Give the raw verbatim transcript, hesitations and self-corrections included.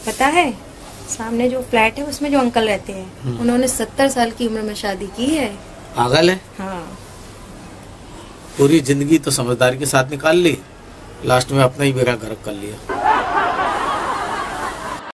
पता है, सामने जो फ्लैट है उसमें जो अंकल रहते हैं, उन्होंने सत्तर साल की उम्र में शादी की है। पागल है। हाँ। पूरी जिंदगी तो समझदारी के साथ निकाल ली, लास्ट में अपना ही बेड़ा गर्क कर लिया।